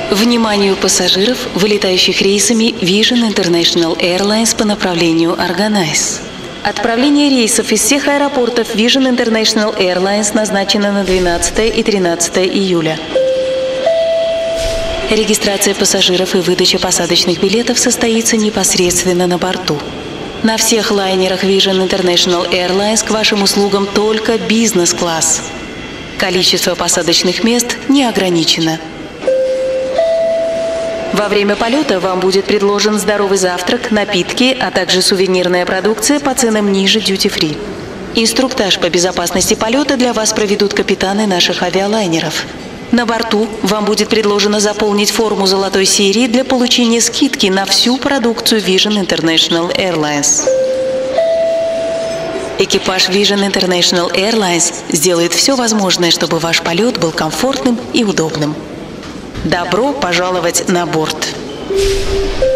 Вниманию пассажиров, вылетающих рейсами Vision International Airlines по направлению Арганайс. Отправление рейсов из всех аэропортов Vision International Airlines назначено на 12 и 13 июля. Регистрация пассажиров и выдача посадочных билетов состоится непосредственно на борту. На всех лайнерах Vision International Airlines к вашим услугам только бизнес-класс. Количество посадочных мест не ограничено. Во время полета вам будет предложен здоровый завтрак, напитки, а также сувенирная продукция по ценам ниже дьюти-фри. Инструктаж по безопасности полета для вас проведут капитаны наших авиалайнеров. На борту вам будет предложено заполнить форму золотой серии для получения скидки на всю продукцию Vision International Airlines. Экипаж Vision International Airlines сделает все возможное, чтобы ваш полет был комфортным и удобным. Добро пожаловать на борт!